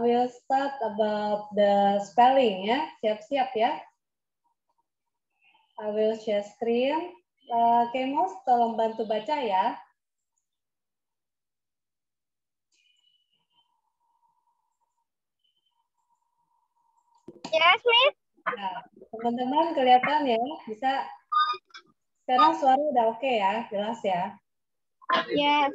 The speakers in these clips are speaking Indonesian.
will start about the spelling ya. Siap-siap ya. I will share screen. Kemos, tolong bantu baca ya. Yes, Miss. Nah, teman-teman kelihatan ya, bisa. Sekarang suara udah oke ya, jelas ya. Yes.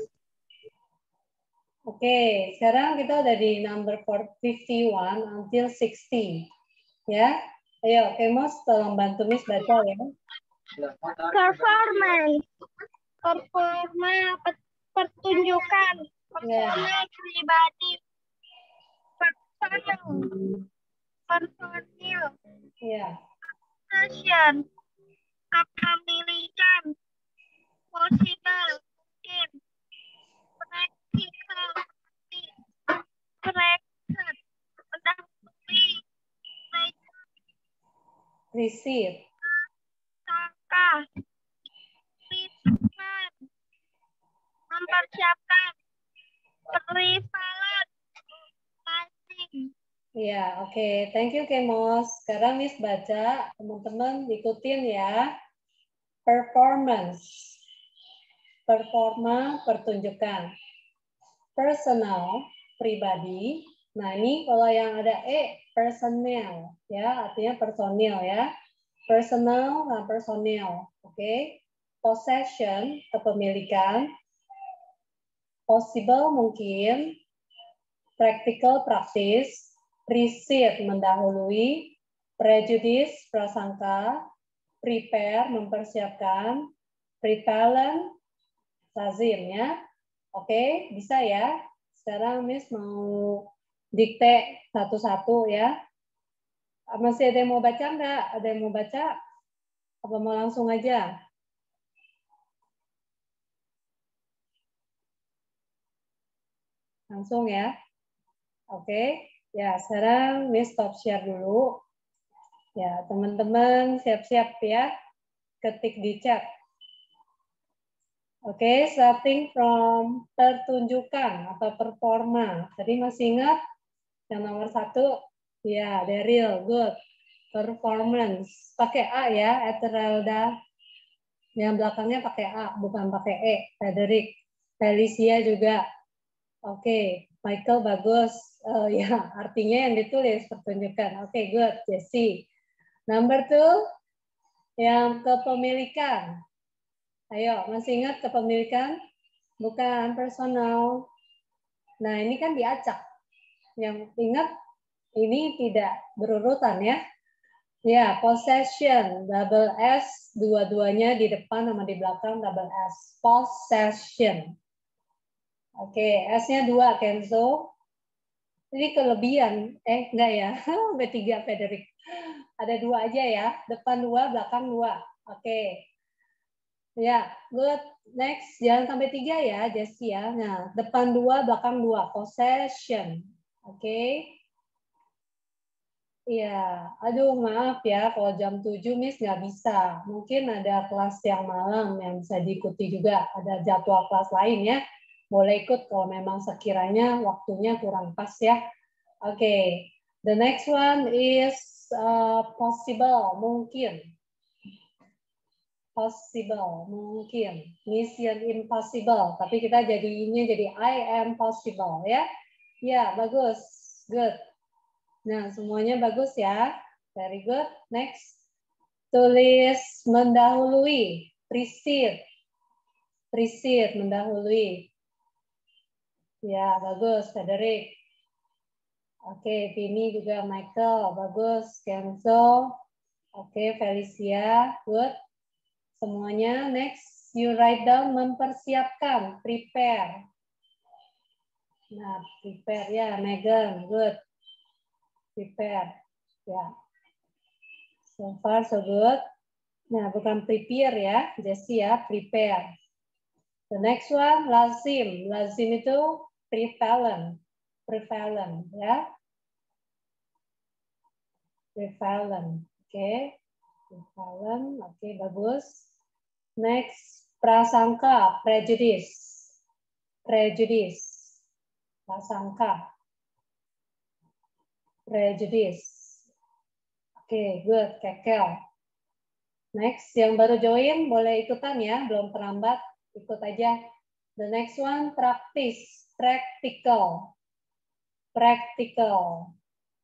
Oke, sekarang kita udah di number 51 until 60. Ya, ayo Kemos tolong bantu Miss baca ya. Performance. Performa pertunjukan. Ya. Personal pribadi. Personal. Personil. Ya. Session. Kepemilikan. Possible. Mungkin. Practical. Practice. Mendahului. Receive. Sangka. Prepare. Mempersiapkan. Prevalent. Passing. Ya, oke. Thank you Kemos. Sekarang Miss baca, teman-teman ikutin ya. Performance. Performa, pertunjukan. Personal, pribadi. Nah, ini kalau yang ada personal, ya, artinya personil ya. Personal, nah personil. Oke. Possession, kepemilikan. Possible, mungkin. Practical, praktis. Precede, mendahului. Prejudice, prasangka. Prepare, mempersiapkan. Prevalent, lazim ya. Oke, bisa ya. Sekarang Miss mau dikte satu-satu ya. Masih ada yang mau baca nggak? Ada yang mau baca? Apa mau langsung aja? Langsung ya. Oke. Ya, sekarang Miss stop share dulu. Ya, teman-teman siap-siap ya. Ketik di chat. Oke, starting from pertunjukan atau performa. Tadi masih ingat yang nomor 1? Ya, Daryl, good. Performance. Pakai A ya, Eterelda. Yang belakangnya pakai A, bukan pakai E. Frederick. Felicia juga. Oke, Michael bagus. Ya, artinya yang ditulis pertunjukan. Oke, good. Jessie. Number 2, yang kepemilikan. Ayo, masih ingat kepemilikan? Bukan personal. Nah, ini kan diacak. Yang ingat, ini tidak berurutan ya. Ya, possession, double S, dua-duanya di depan sama di belakang double S. Possession. Oke, S-nya 2, Kenzo. Ini kelebihan. Enggak ya. B3, Frederick. Ada 2 aja ya. Depan 2, belakang 2. Oke. Ya, good. Next, jangan sampai 3 ya, Jessie ya. Nah, depan 2, belakang 2. Possession. Oke. Iya, aduh maaf ya kalau jam 7 Miss nggak bisa. Mungkin ada kelas yang malam yang bisa diikuti juga. Ada jadwal kelas lain ya. Boleh ikut kalau memang sekiranya waktunya kurang pas ya. Oke, the next one is possible, mungkin. Possible, mungkin. Mission impossible. Tapi kita jadinya jadi I am possible ya. Ya, bagus. Good. Nah, semuanya bagus ya. Very good. Next. Tulis mendahului. Precede. Precede, mendahului. Ya, bagus. Frederick. Oke, Vini juga Michael. Bagus. Kenzo. Oke, Felicia. Good. Semuanya. Next. You write down mempersiapkan. Prepare. Nah, prepare. Ya, Megan. Good. Prepare. Ya. So far so good. Nah, bukan prepare ya, Jessie ya, prepare. The next one, lazim. Lazim itu prevalent. Prevalent ya. Prevalent. Oke. Prevalent. Oke, bagus. Next, prasangka. Prejudice. Prejudice. Prasangka. prejudice. Oke, good, kekel. Next, yang baru join boleh ikutan ya, belum terlambat, ikut aja. The next one, practice, practical. Practical.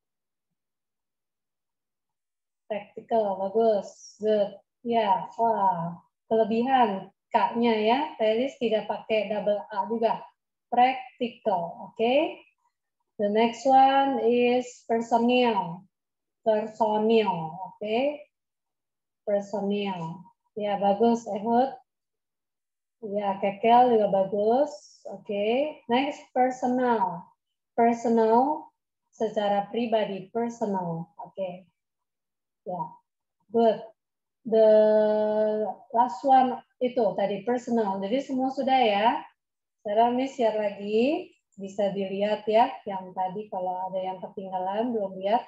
Practical, bagus, good. Ya, wah, kelebihan K-nya ya, Telis tidak pakai double A juga. Practical, oke. The next one is personal. Personal, oke. Personal. Ya, bagus, Ehud. Ya, kekel juga bagus. Oke. Next, personal. Personal secara pribadi, personal. Oke. Ya, good. The last one itu tadi personal. Jadi semua sudah ya. Sekarang ini share lagi. Bisa dilihat ya. Yang tadi kalau ada yang ketinggalan belum lihat.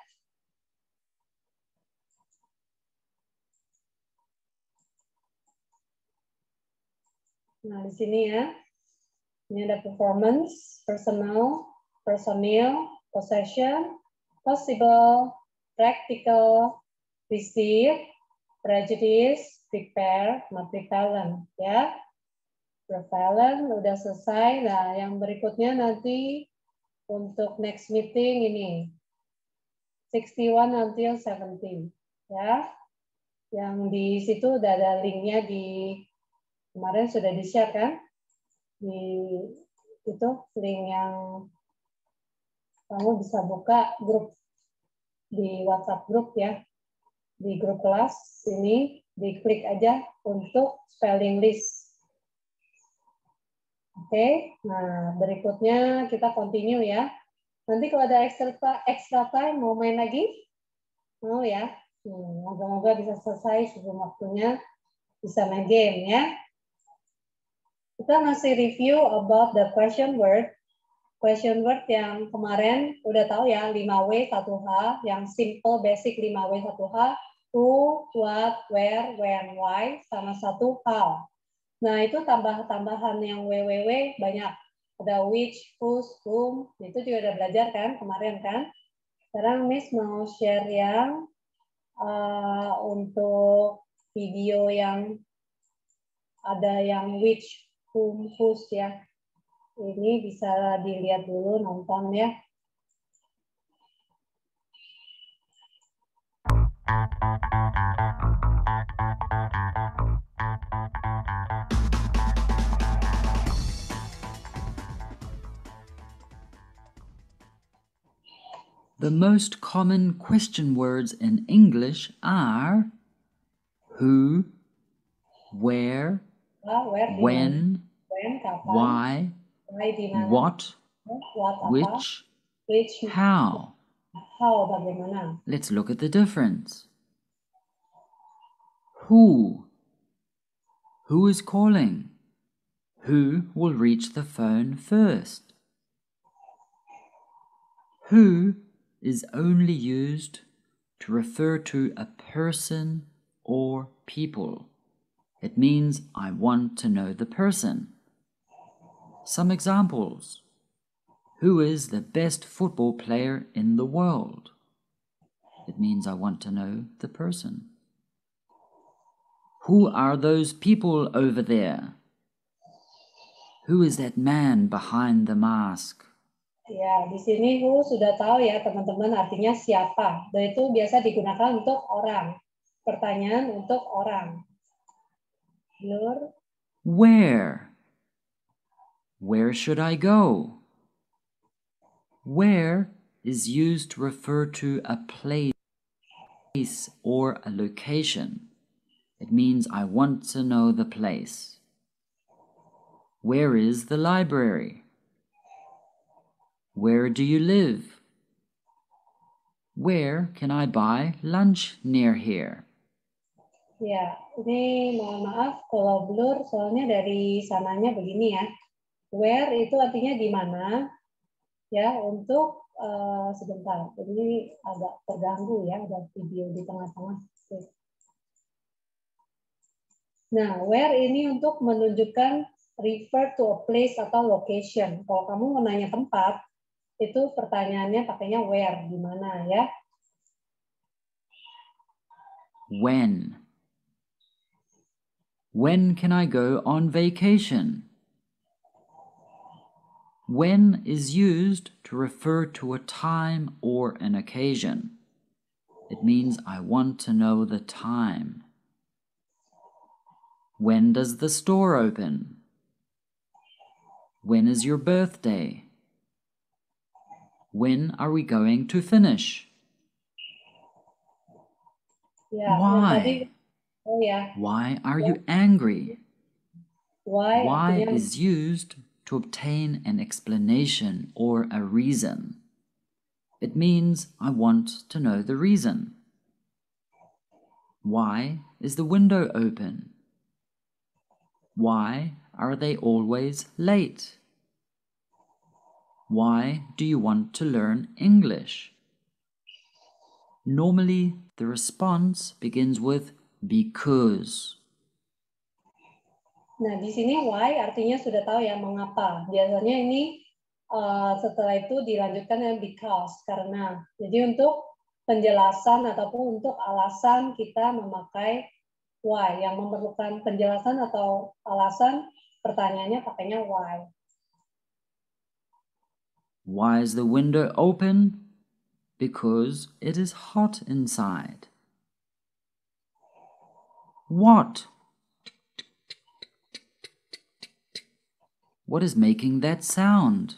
Nah, di sini ya. Ini ada performance, personal, personal, possession, possible, practical, receive, prejudice, prepare, sama prevalent. Ya. Prevalent udah selesai. Nah, yang berikutnya nanti untuk next meeting ini 61 until 70. Ya. Yang di situ udah ada linknya di kemarin sudah di-share kan? Di itu link yang kamu bisa buka grup di WhatsApp grup ya. Di grup kelas ini diklik aja untuk spelling list. Oke, nah berikutnya kita continue ya. Nanti kalau ada extra time mau main lagi? Mau ya? Moga-moga bisa selesai sebelum waktunya bisa main game ya. Kita masih review about the question word. Question word yang kemarin udah tahu ya, 5W 1H, yang simple basic 5W 1H, who, what, where, when, why, sama satu how. Nah, itu tambahan yang WWW banyak. Ada which, whose, whom, itu juga udah belajar kan kemarin kan. Sekarang Miss mau share yang untuk video yang ada yang which, whom, whose ya. Ini bisa dilihat dulu, nonton ya. The most common question words in English are who, where, when, why, what, which, how. Bagaimana? Let's look at the difference. Who? Who is calling? Who will reach the phone first? Who is only used to refer to a person or people. It means I want to know the person. Some examples. Who is the best football player in the world? It means I want to know the person. Who are those people over there? Who is that man behind the mask? Ya, di sini who sudah tahu ya teman-teman artinya siapa. Dan itu biasa digunakan untuk orang. Pertanyaan untuk orang. Nur. Where? Where should I go? Where is used to refer to a place or a location. It means I want to know the place. Where is the library? Where do you live? Where can I buy lunch near here? Ya, ini mohon maaf kalau blur soalnya dari sananya begini ya. Where itu artinya di mana? Ya, untuk sebentar. Ini agak terganggu ya, ada video di tengah-tengah. Nah, where ini untuk menunjukkan refer to a place atau location. Kalau kamu mau nanya tempat, itu pertanyaannya pakainya where, di mana ya. When. When can I go on vacation? When is used to refer to a time or an occasion. It means I want to know the time. When does the store open? When is your birthday? When are we going to finish? Ya, yang tadi, Why? Why are you angry? Why artinya is used to obtain an explanation or a reason. It means I want to know the reason. Why is the window open? Why are they always late? Why do you want to learn English? Normally, the response begins with because. Nah, di sini why artinya sudah tahu ya mengapa. Biasanya ini setelah itu dilanjutkan dengan because, karena. Jadi untuk penjelasan ataupun untuk alasan kita memakai why, yang memerlukan penjelasan atau alasan, pertanyaannya pakainya why. Why is the window open? Because it is hot inside. What? What is making that sound?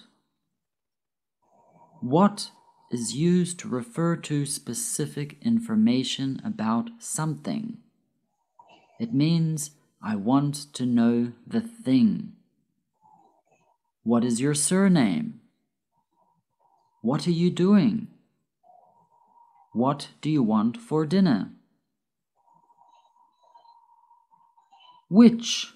What is used to refer to specific information about something. It means I want to know the thing. What is your surname? What are you doing? What do you want for dinner? Which?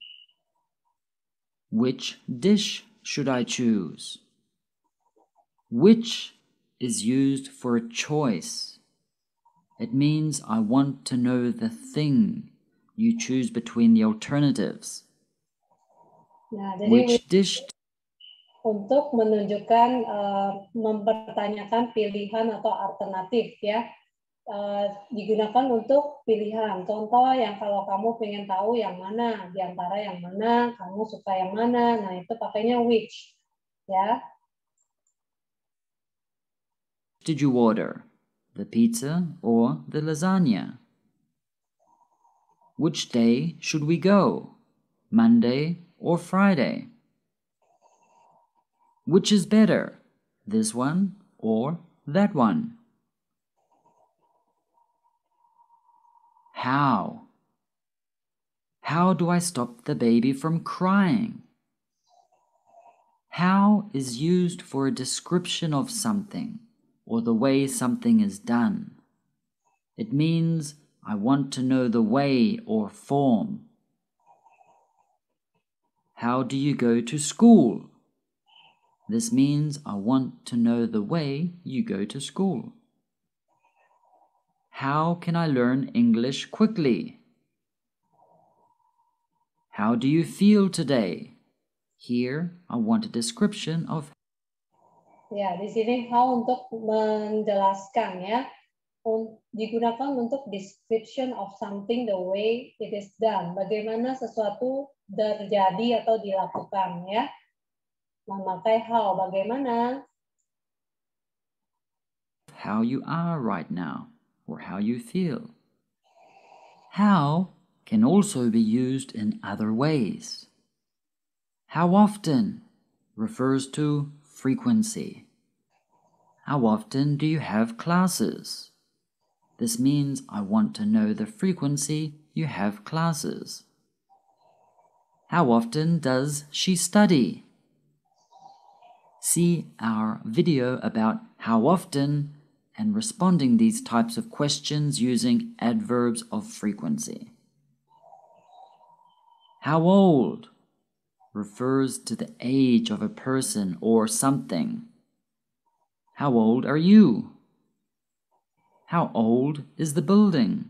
Which dish should I choose? Which is used for a choice. It means I want to know the thing. You choose between the alternatives. Nah, jadi Which dish? Untuk menunjukkan, mempertanyakan pilihan atau alternatif ya. Digunakan untuk pilihan. Contoh yang kalau kamu pengen tahu yang mana, di antara yang mana, kamu suka yang mana, nah itu pakainya which. Ya. Did you order? The pizza or the lasagna? Which day should we go? Monday or Friday? Which is better, this one or that one? How? How do I stop the baby from crying? How is used for a description of something or the way something is done. It means I want to know the way or form. How do you go to school? This means I want to know the way you go to school. How can I learn English quickly? How do you feel today? Here, I want a description of. Ya, di sini how untuk menjelaskan ya. Digunakan untuk description of something the way it is done. Bagaimana sesuatu terjadi atau dilakukan ya. Memakai how, bagaimana. How you are right now or how you feel. How can also be used in other ways. How often refers to frequency. How often do you have classes? This means I want to know the frequency you have classes. How often does she study? See our video about how often and responding these types of questions using adverbs of frequency. How old refers to the age of a person or something. How old are you? How old is the building?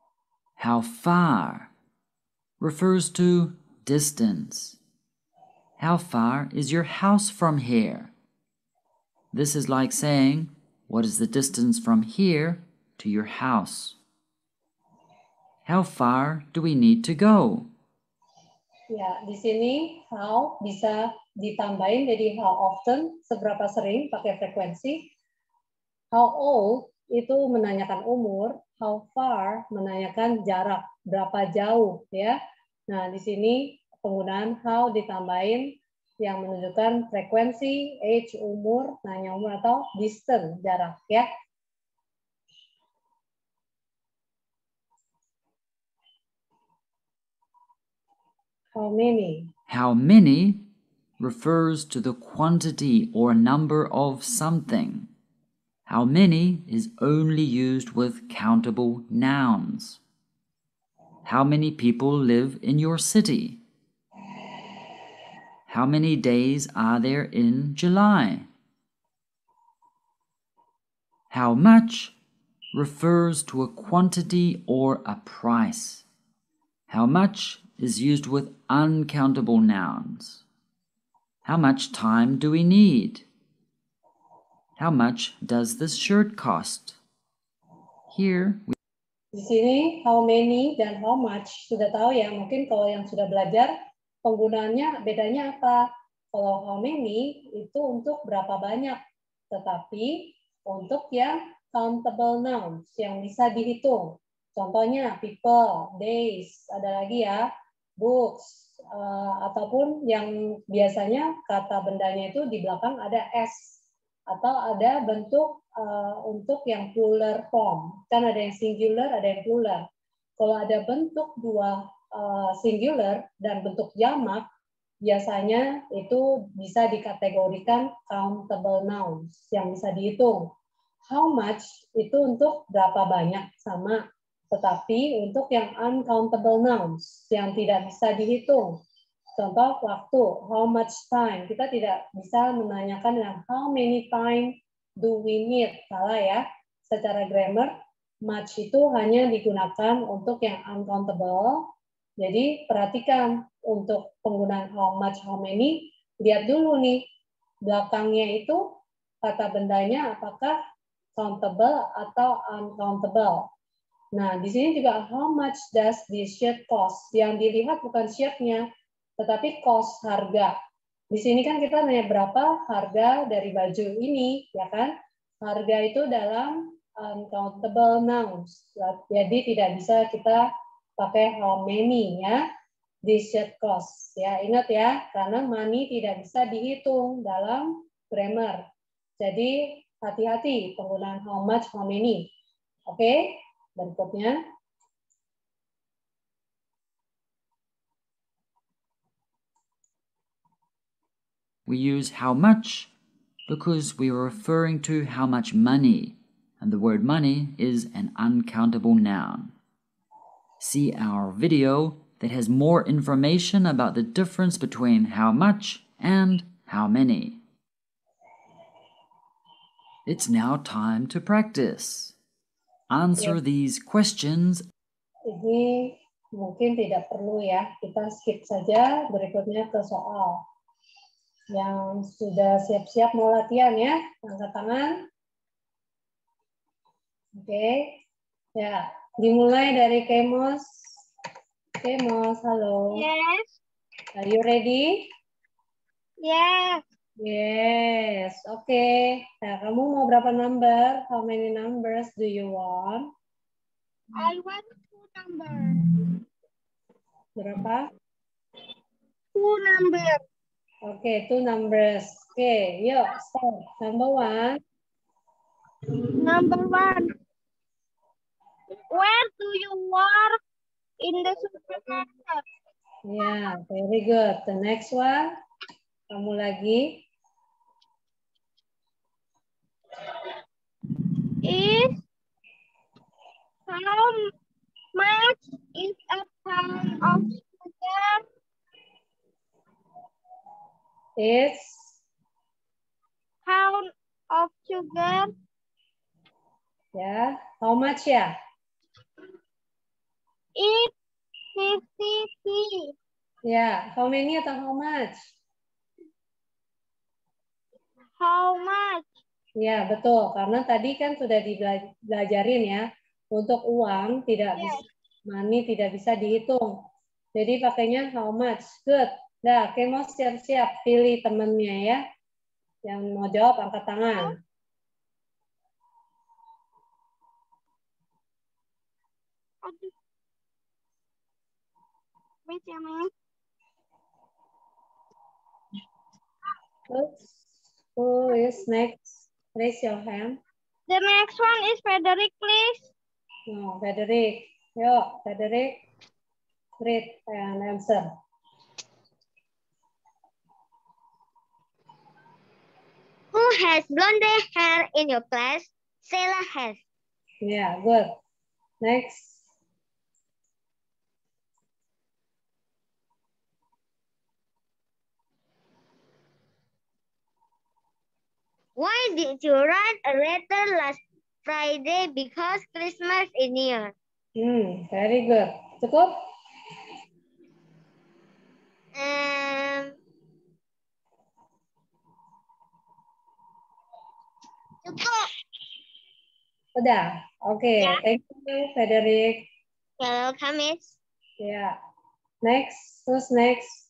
How far refers to distance. How far is your house from here? This is like saying, what is the distance from here to your house? How far do we need to go? Ya, di sini how bisa ditambahin jadi how often, seberapa sering pakai frekuensi. How old itu menanyakan umur, how far menanyakan jarak, berapa jauh ya. Nah, di sini penggunaan how ditambahin yang menunjukkan frekuensi, age, umur, nanya umur atau distance, jarak ya. How many? How many refers to the quantity or number of something. How many is only used with countable nouns. How many people live in your city? How many days are there in July? How much refers to a quantity or a price. How much is used with uncountable nouns. How much time do we need? How much does this shirt cost? Here we Di sini how many dan how much sudah tahu ya. Mungkin kalau yang sudah belajar penggunaannya bedanya apa? Kalau how many itu untuk berapa banyak, tetapi untuk yang countable nouns yang bisa dihitung. Contohnya people, days, ada lagi ya, books, ataupun yang biasanya kata bendanya itu di belakang ada s atau ada bentuk untuk yang plural form. Kan ada yang singular, ada yang plural. Kalau ada bentuk dua singular dan bentuk jamak, biasanya itu bisa dikategorikan countable nouns yang bisa dihitung. How much itu untuk berapa banyak sama, tetapi untuk yang uncountable nouns yang tidak bisa dihitung. Contoh waktu, how much time. Kita tidak bisa menanyakan dengan how many time do we need. Salah ya. Secara grammar, much itu hanya digunakan untuk yang uncountable. Jadi perhatikan untuk penggunaan how much, how many. Lihat dulu nih, belakangnya itu kata bendanya apakah countable atau uncountable. Nah, di sini juga how much does this shirt cost? Yang dilihat bukan shirt-nya, tetapi cost, harga. Di sini kan kita nanya berapa harga dari baju ini, ya kan? Harga itu dalam uncountable nouns. Jadi tidak bisa kita pakai how many ya. This shirt cost. Ya, ingat ya, karena money tidak bisa dihitung dalam grammar. Jadi hati-hati penggunaan how much, how many. Oke? Berikutnya. we use how much because we are referring to how much money, and the word money is an uncountable noun. See our video that has more information about the difference between how much and how many. It's now time to practice. Answer these questions. Ini mungkin tidak perlu ya, kita skip saja. Berikutnya ke soal. Yang sudah siap-siap mau latihan ya, angkat tangan. Oke, ya dimulai dari Kemos. Kemos, halo. Yes. Are you ready? Yes. Yes, oke. Nah, kamu mau berapa number? How many numbers do you want? I want 2 numbers. Berapa? 2 numbers. Oke, 2 numbers. Oke, yuk start. Number 1. Number 1. Where do you work? In the supermarket. Yeah, very good. The next one. Kamu lagi. Is how much is a pound of sugar? It's Pound of sugar. ya, how much ya? It's 50p. Ya, how many atau how much? How much? Ya, betul. Karena tadi kan sudah dibelajarin ya. Untuk uang tidak bisa, money tidak bisa dihitung. Jadi pakainya how much. Good. Nah, oke, mau siap-siap pilih temennya ya. Yang mau jawab angkat tangan. Aduh. Wait a minute. Who is next? Raise your hand. The next one is Frederick, please. No, Frederick. Yo, Frederick. Read and answer. Who has blonde hair in your class? Sheila has. Yeah, good. Next. Why did you write a letter last Friday? Because Christmas is near. Very good. Cukup? Cukup. Udah. Oke, Ya. thank you, Frederick. Welcome, Miss. Ya. Next. Who's next?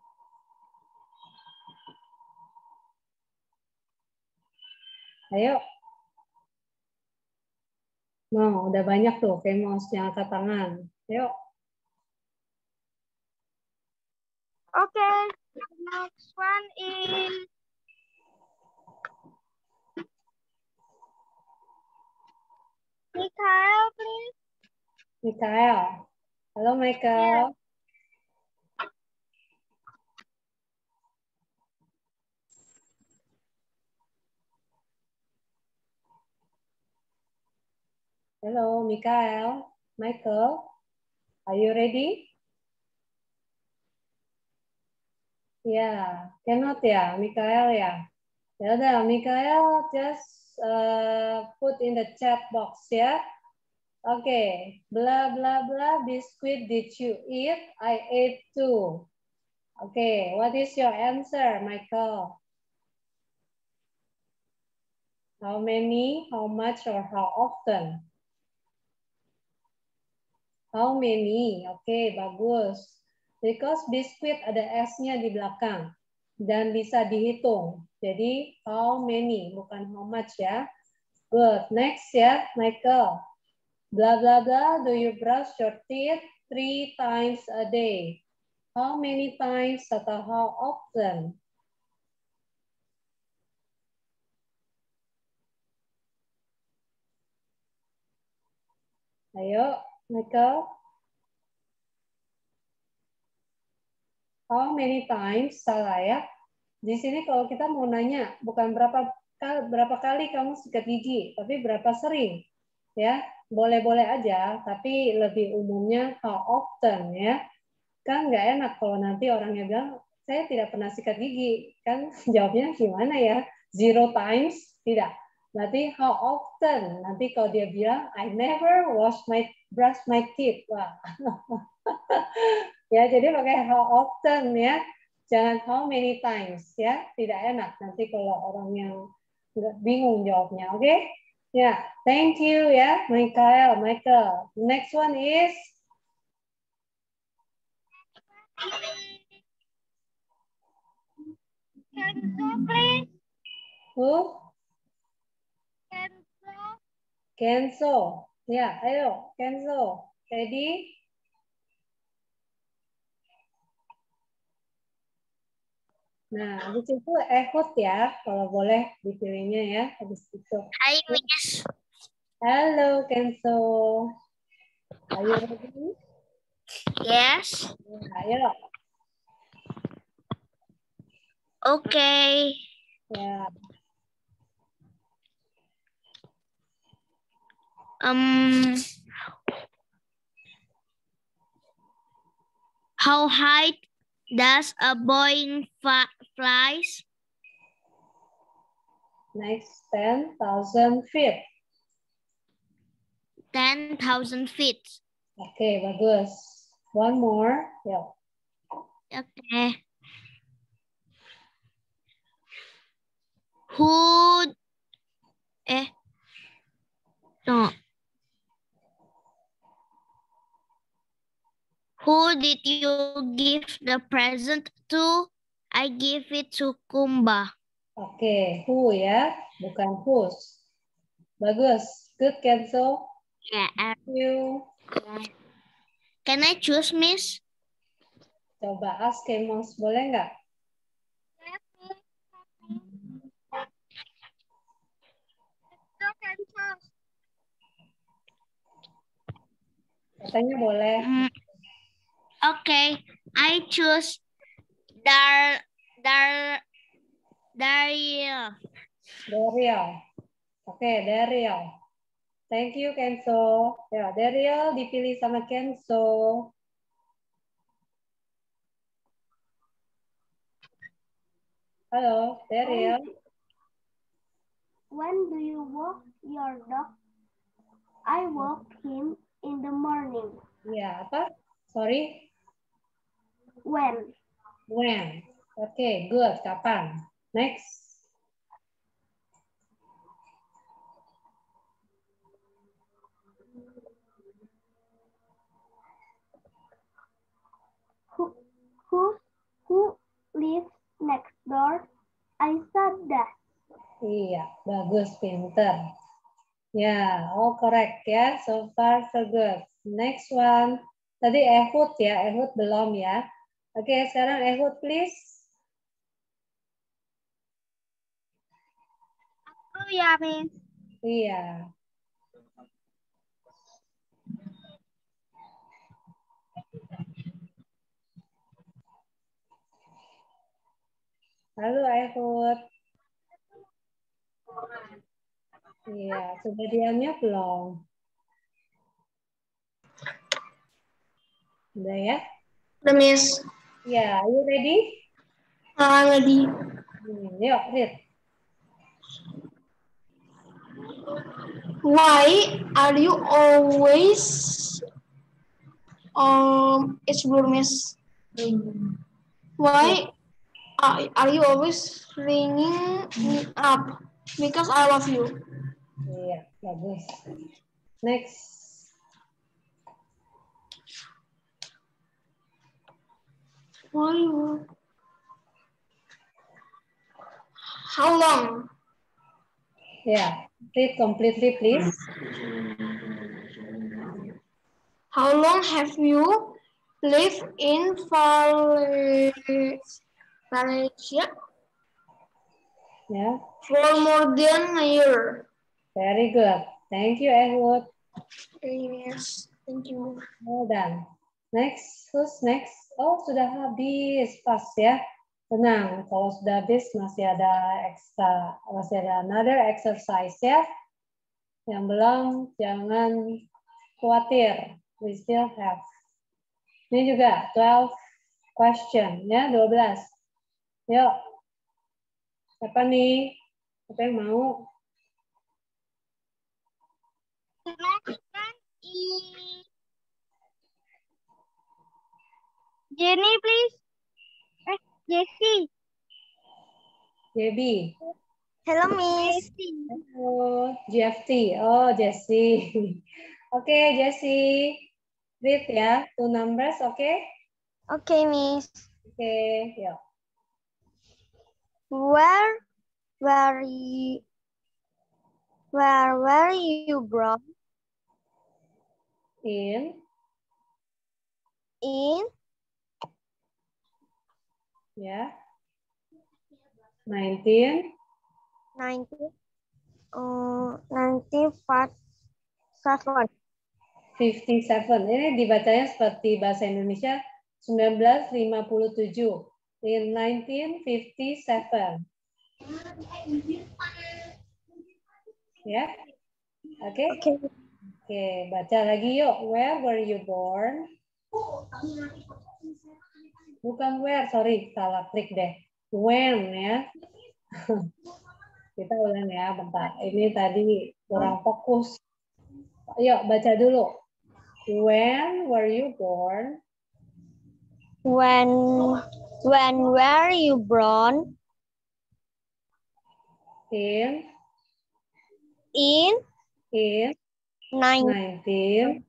Ayo. No, udah banyak tuh Kemos yang angkat tangan. Ayo. Okay. Next one is Mikael, please. Mikael. Halo, Michael. Hello, Mikael. Michael, are you ready? Ya, cannot ya, Mikael ya. Ya udah, Mikael just put in the chat box ya. Oke, bla bla bla biscuit did you eat? I ate two. Oke, what is your answer, Michael? How many, how much, or how often? How many? Oke, bagus. Because biskuit ada S-nya di belakang dan bisa dihitung. Jadi how many, bukan how much ya. Good. Next ya, Michael. Blah blah blah. Do you brush your teeth 3 times a day? How many times atau how often? Ayo, Michael. How many times? Salah ya. Di sini kalau kita mau nanya, bukan berapa kali kamu sikat gigi, tapi berapa sering. Ya, boleh-boleh aja, tapi lebih umumnya how often ya. Kan nggak enak kalau nanti orangnya bilang, saya tidak pernah sikat gigi. Kan jawabnya gimana ya? 0 times? Tidak. Berarti how often? Nanti kalau dia bilang, I never brush my teeth. Wah. Ya, jadi pakai how often ya. Jangan how many times ya. Tidak enak nanti kalau orang yang bingung jawabnya. Oke? Ya, thank you ya, Michael. Next one is Kenzo, please. who? Kenzo. Kenzo. Ya, ayo, Kenzo. Ready? Nah, habis itu Ehud ya, kalau boleh dipilihnya ya, habis itu. Hi, Miss. Halo, Kenzo. Are you ready? Yes. Ayo. Okay. Ya. How high does a Boeing flies? Next, 10,000 feet. 10,000 feet. Oke, bagus. One more. Ya. Okay. Who no. Who did you give the present to? I give it to Kumba. Oke, who ya, bukan whose. Bagus, good Kenzo. Yeah. Thank you. Can I choose, Miss? Coba ask Kemos, boleh nggak? Katanya boleh. Okay, I choose Daryl. Daryl. Oke, Daryl. Thank you, Kenzo. Ya, Daryl dipilih sama Kenzo. Halo, Daryl. When do you walk your dog? I walk him in the morning. Ya, apa? Sorry? When? When. Oke, good. Kapan? Next. Who lives next door? I said that. Iya, bagus, pinter. Ya, all correct ya. So far, so good. Next one. Tadi Ehud ya, Ehud belum ya. Oke, sekarang Ehud please. Oh ya, Miss. Iya. Halo Ehud. Iya, sudah diamnya belum? Udah ya? The Miss. Ya, are you ready? I'm ready. Yuk, read. Why are you always it's blue, Miss. Why are you always ringing me up? Because I love you. Iya, bagus. Next. Why you? How long? Ya, read completely please. How long have you lived in Valencia? Ya, For more than a year. very good. Thank you Ehud. Yes, thank you. Well done. Next, who's next? Oh, sudah habis, pas ya. Tenang, kalau sudah habis masih ada another exercise ya. Yang belum, jangan khawatir. We still have. Ini juga 12 question ya, 12. Yuk. Siapa nih? Siapa yang mau? The next one is Jenny, please. Jessie. Debbie. Hello, Miss. Halo, GFT. Oh, Jessie. Oke, Jessie. Read ya, 2 numbers, oke? Okay, Miss. Oke, yuk. Where were you born? In. Ya. 19. 1957. 57. Ini dibacanya seperti bahasa Indonesia 1957. In 1957. Ya. Oke? Oke, baca lagi yuk. Where were you born? Bukan where, sorry, salah klik deh. When ya. Kita ulang ya, bentar. Ini tadi kurang fokus. Yuk, baca dulu. When were you born? When were you born? in in 19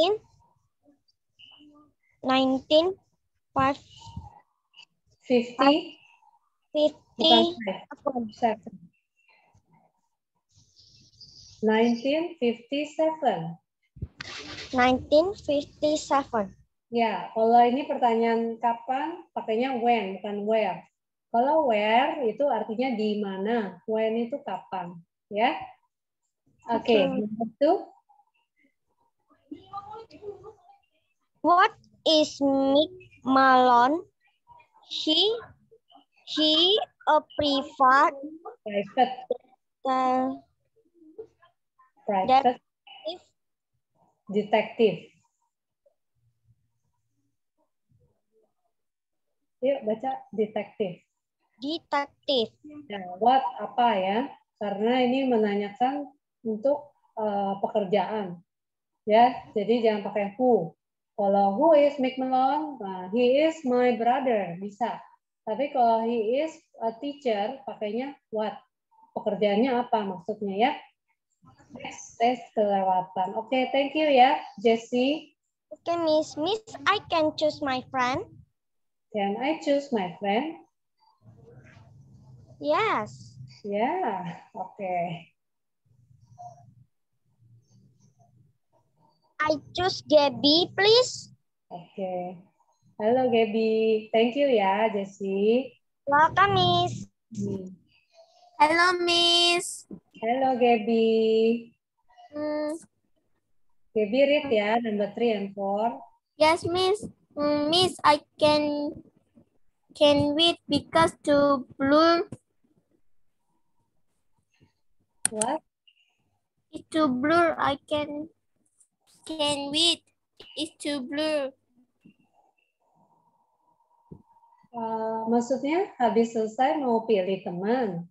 1950 50 bukan 7 1957. 1957. Ya, kalau ini pertanyaan kapan, pakainya when, bukan where. Kalau where itu artinya di mana, when itu kapan, ya. Oke, number 2. What is Mick Malone? He a private Private detective. Yuk baca detektif. detective. Ya, what apa ya? Karena ini menanyakan untuk pekerjaan. Ya, jadi jangan pakai who. Kalau who is Mick Malone, nah, he is my brother, bisa. Tapi kalau he is a teacher, pakainya what? Pekerjaannya apa maksudnya ya? Tes kelewatan. Oke, thank you ya, Jessie. Okay, Miss, I can choose my friend. Can I choose my friend? Yes. Yeah, okay. I choose Gabby, please. Okay. Halo Gaby. Thank you ya, Jessie. Welcome, Miss. Hello, Miss. Halo Gaby. Hmm. Gaby read ya, number 3 and 4. Yes, Miss. Miss, I can read because to blur. What? It's too blur. I can read. It's too blur. Maksudnya habis selesai mau pilih teman.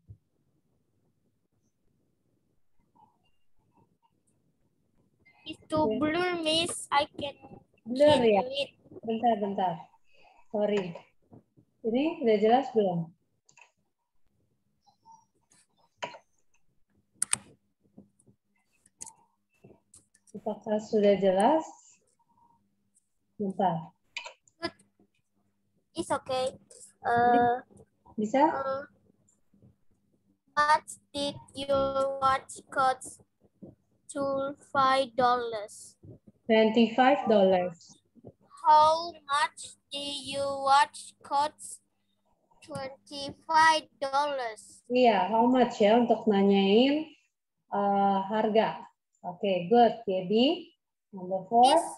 It's too blur, Miss. I can Blur ya? read. Bentar. Sorry. Ini udah jelas belum? Apakah sudah jelas? Bentar. It's okay. Bisa? What did your watch cost? $25. $25. How much did your watch cost? $25. Iya, how much ya untuk nanyain harga. Oke, good. Gaby, number 4. Miss,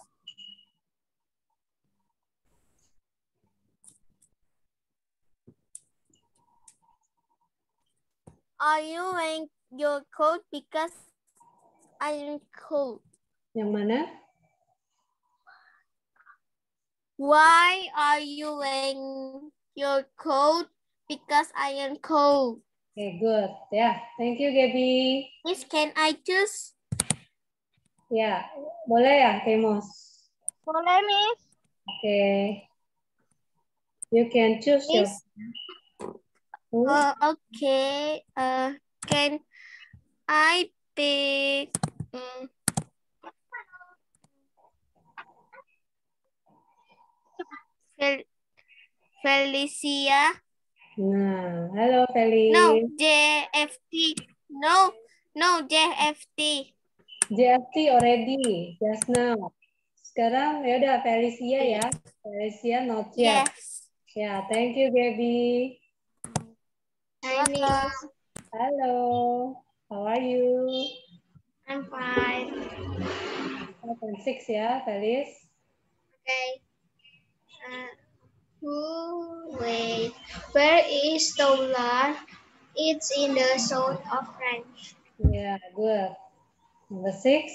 are you wearing your coat because I am cold? Yang mana? Why are you wearing your coat? Because I am cold. Okay, good. Ya, thank you Gaby. Miss, can I choose? Ya, boleh ya, Temos? Boleh, Miss. Oke. You can choose your... Miss, okay. Can I pick? Felicia. Nah, halo Feli. No, JFT. No, JFT. JFT already, just now. Sekarang ya udah Felicia ya. Felicia not yet. Yes. Ya, thank you Gaby. Hi, Miss. Halo. How are you? I'm fine. 6 ya, Felis. Okay. Wait. Where is Toula? It's in the south of France. Yeah, good. Number 6.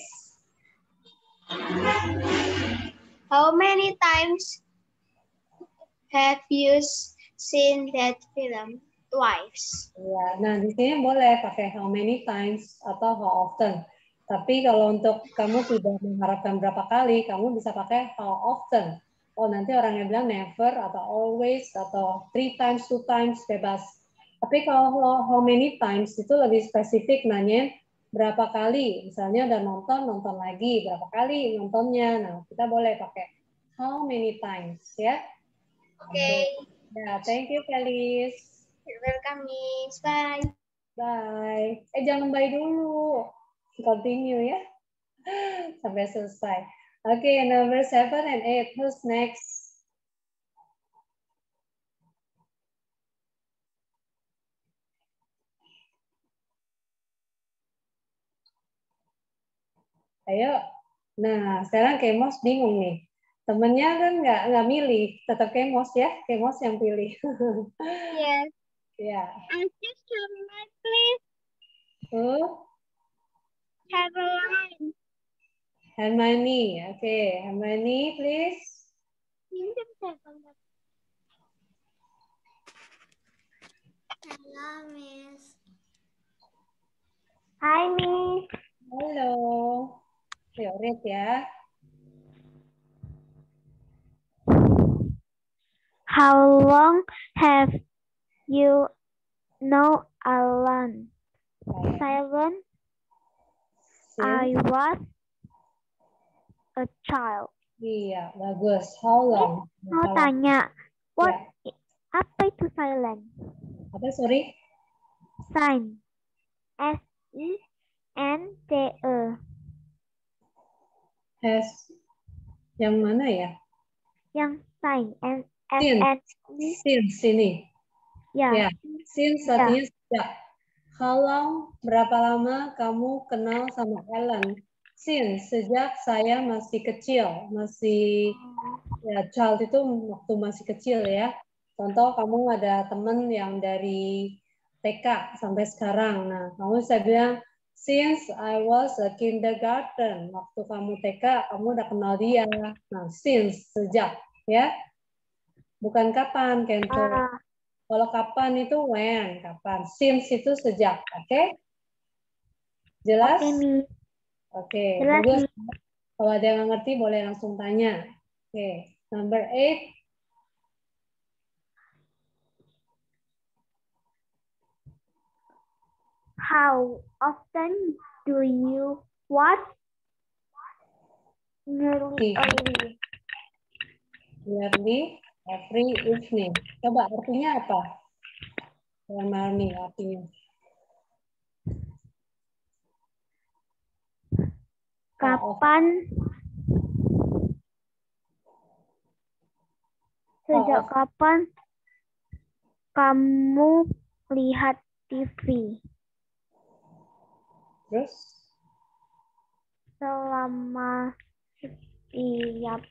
How many times have you seen that film? Twice. Ya, nah di sini boleh pakai how many times atau how often. Tapi kalau untuk kamu tidak mengharapkan berapa kali, kamu bisa pakai how often. Oh, nanti orangnya bilang never atau always atau 3 times, 2 times, bebas. Tapi kalau how many times itu lebih spesifik nanya berapa kali. Misalnya udah nonton lagi, berapa kali nontonnya. Nah, kita boleh pakai how many times ya. Okay. Ya, thank you Felis. You're welcome, Miss. Bye. Bye. Jangan bye dulu. Continue ya. Sampai selesai. Okay, number 7 and 8. Who's next? Ayo. Nah, sekarang Kemos bingung nih. Temennya kan nggak milih, tetap Kemos ya. Kemos yang pilih. Yes. Ya. I just Hermione, please. Caroline. Hermione. Okay, Hermione, please. Hello, Miss. Hi, Miss. Halo. Ayo, read ya. How long have you known Alan? 7. I was a child. Iya, bagus. How long? Mau tanya, what apa itu silent? Apa, sorry? Sign. S-I-N-T-E. Has. Yang mana ya? Yang sign. Since. Since ini. Ya. Since artinya sejak. How long, berapa lama kamu kenal sama Ellen? Since, sejak saya masih kecil. Masih, ya child itu waktu masih kecil ya. Contoh kamu ada teman yang dari TK sampai sekarang. Nah, kamu saya bilang, since I was a kindergarten. Waktu kamu TK, kamu udah kenal dia. Nah, since, sejak. Ya. Bukan kapan, Kento. Kalau kapan itu when, kapan. Since itu sejak, oke? Jelas? Oke, Jelas, bagus. Kalau ada yang nggak ngerti, boleh langsung tanya. Oke, number 8. How often do you watch nearly early? Yearly, every evening. Coba artinya apa? Yearly artinya. Kapan? Sejak kapan kamu lihat TV? Terus? Selama setiap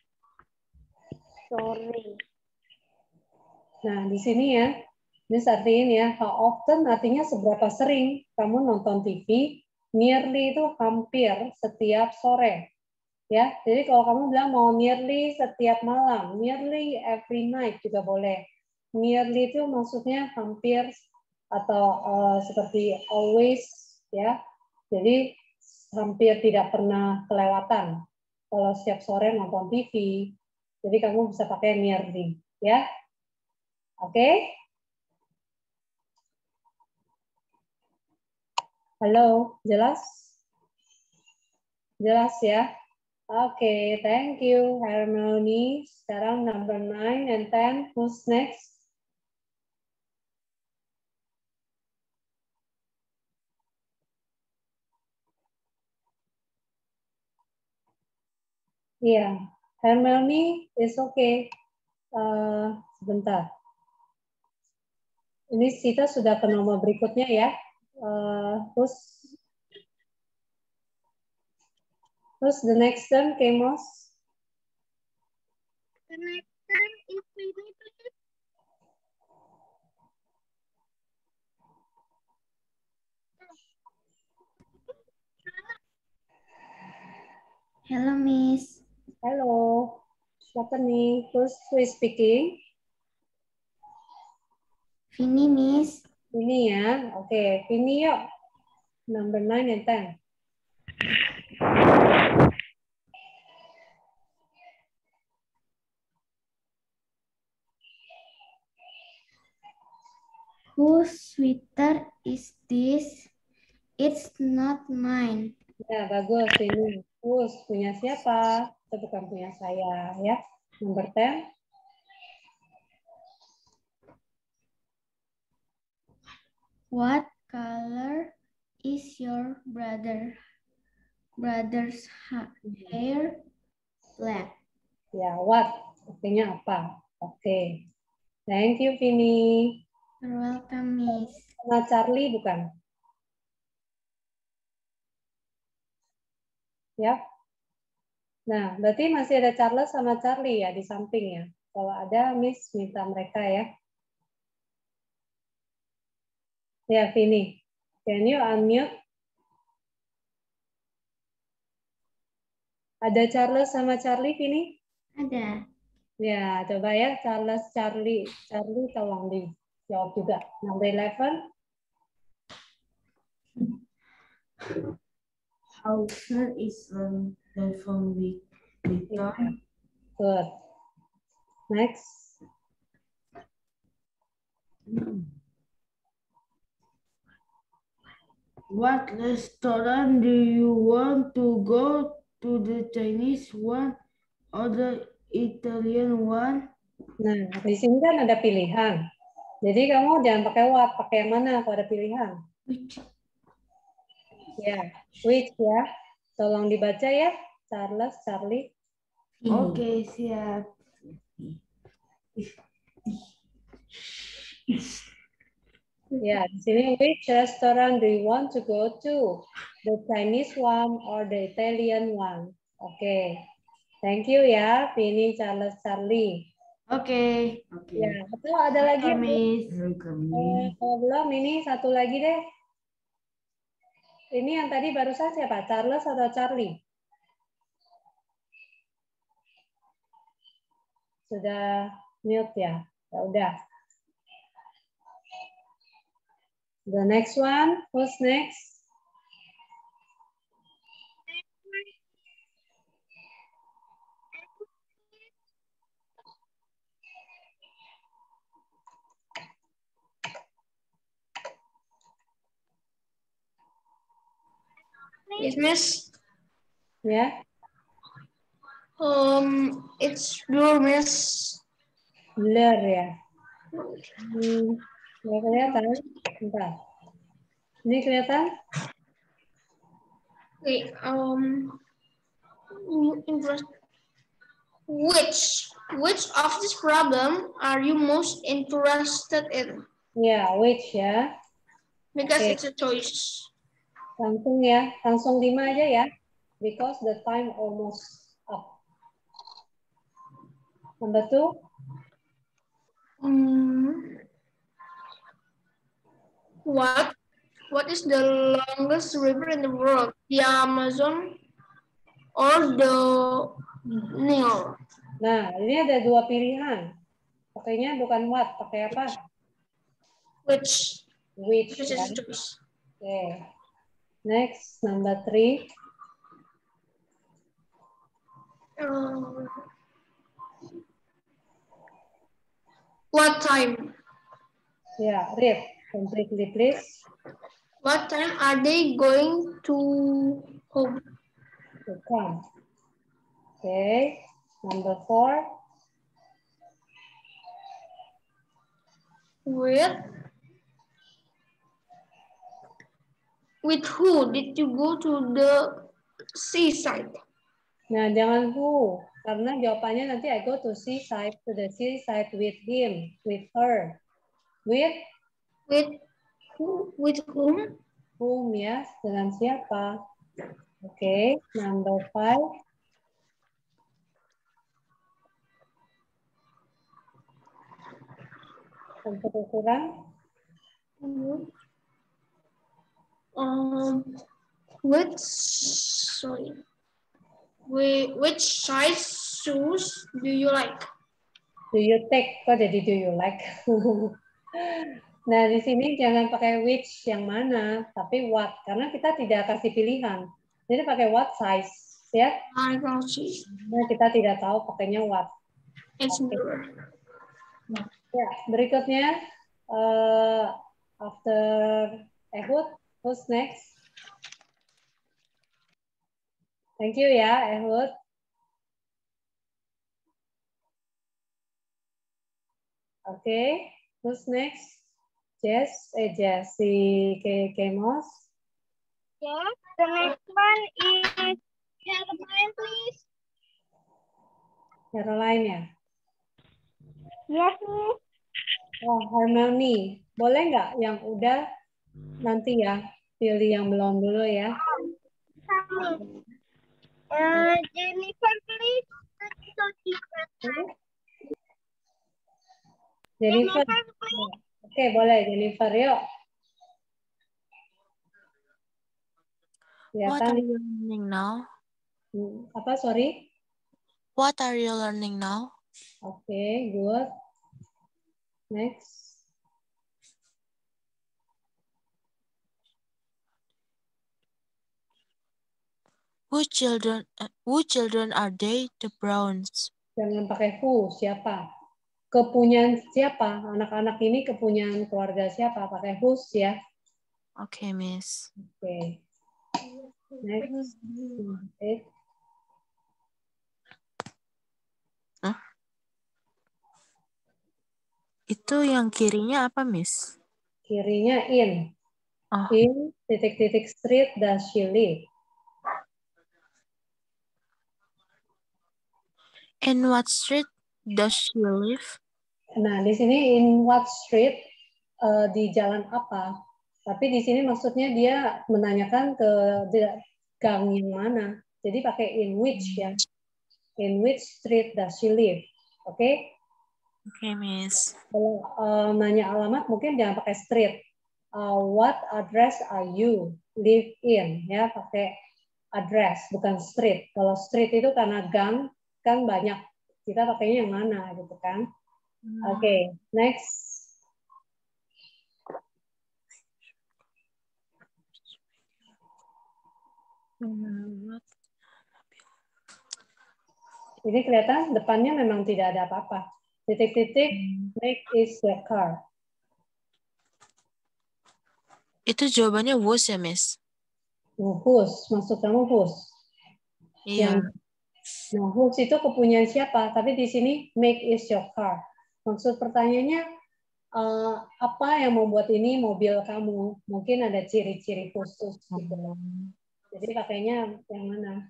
sore. Nah, di sini ya, ini artinya ya, how often artinya seberapa sering kamu nonton TV, nearly itu hampir setiap sore. Ya, jadi kalau kamu bilang mau nearly setiap malam, nearly every night juga boleh. Nearly itu maksudnya hampir atau seperti always ya. Jadi hampir tidak pernah kelewatan kalau setiap sore nonton TV. Jadi kamu bisa pakai nearly ya. Oke? Halo, jelas? Jelas ya? Oke, thank you, Harmony. Sekarang number 9 and 10. Who's next? Iya, Hermione is okay. Sebentar. Ini kita sudah ke nomor berikutnya ya. Who's the next turn, Kemos? The next turn is Winnie, please. Hello, Miss. Halo. Siapa nih? Who is speaking? Vini, Miss. Ini ya. Oke, Vini yuk. Number 9 and 10. Whose sweater is this? It's not mine. Ya, bagus ini. Whose punya siapa? Itu bukan punya saya ya. Number 10. What color is your brother's hair? Black. Ya, what? Artinya apa? Oke. Thank you, Vini. You're welcome, Miss. Sama Charlie bukan? Ya. Nah, berarti masih ada Charles sama Charlie ya di samping ya. Kalau ada, Miss minta mereka ya. Ya, Vini. Can you unmute? Ada Charles sama Charlie, Vini? Ada. Ya, coba ya Charles, Charlie. Charlie tolong dijawab juga. Number 11. How far is the phone with Tom? Good. Next. What restaurant do you want to go to, the Chinese one or the Italian one? Nah, di sini kan ada pilihan. Jadi kamu jangan pakai what, pakai yang mana kalau ada pilihan. Ya, which ya. Tolong dibaca ya, Charles, Charlie. Oke, siap. Ya, di sini which restaurant do you want to go to? The Chinese one or the Italian one? Oke. Thank you ya, Vini, Charles, Charlie. Oke. Ya, atau ada lagi yang Miss. kalau belum ini satu lagi deh. Ini yang tadi barusan siapa? Charles atau Charlie? Sudah mute ya? Ya udah. The next one, who's next? Yes, Miss. Ya, It's blue, Miss. blur ya. Nggak kelihatan. Bentar. Ini kelihatan? Wait, interest. Which of this problem are you most interested in? Ya, which ya. Because Okay. it's a choice. Langsung ya, langsung 5 aja ya. Because the time almost up. Number 2. What is the longest river in the world? The Amazon or the Nile? Nah, ini ada 2 pilihan. Pakainya bukan what, pakai apa? Which? Which. Because it's Kan? a choice. Okay. Next, number 3. What time? Ya, read completely please. What time are they going to home? To come. Okay. Number 4. With who did you go to the seaside? Nah, jangan who, karena jawabannya nanti I go to the seaside with him, with her. With who? With whom? whom ya, dengan siapa? Oke, number 5. Untuk ukuran. Which size shoes do you like? Do you take? Kok jadi do you like? Nah, di sini jangan pakai which yang mana, tapi what. Karena kita tidak kasih pilihan. Jadi pakai what size, ya. I can see. Nah, kita tidak tahu pakainya what. It's Okay. blue. Ya, berikutnya After Ehud, who's next? Thank you ya, Ehud. Okay, who's next? Jess, si Kemos. Yes, the next one is Caroline, please. Caroline ya? Yes, Miss. Oh, Harmony. Boleh nggak yang udah nanti ya? Pilih yang belum dulu ya. Jennifer, please. Jennifer. Jennifer, please. Oke, boleh Jennifer, yuk. What Kelihatan are you learning now? apa, sorry? What are you learning now? Oke, good. Next. Whose children are they? The Browns. Jangan pakai who, siapa. Kepunyaan siapa? Anak-anak ini kepunyaan keluarga siapa? Pakai whose ya. Okay, Miss. Oke. Next. Okay. Itu yang kirinya apa, Miss? Kirinya in. Oh. In titik-titik street does she live? In what street does she live? Nah, di sini in what street, di jalan apa? Tapi di sini maksudnya dia menanyakan ke gang yang mana. Jadi pakai in which ya. In which street does she live? Oke? Okay, Miss. Kalau nanya alamat mungkin jangan pakai street. What address are you live in? Ya, pakai address bukan street. Kalau street itu karena gang kan banyak. Kita pakainya yang mana gitu kan? Oke, next. Ini kelihatan depannya memang tidak ada apa-apa. Titik-titik, make is your car. Itu jawabannya was ya, Miss? Whose, maksud kamu whose? Iya. Nah, whose itu kepunyaan siapa? Tapi di sini make is your car. Maksud pertanyaannya, apa yang membuat ini mobil kamu? Mungkin ada ciri-ciri khusus gitu. Jadi pakainya yang mana?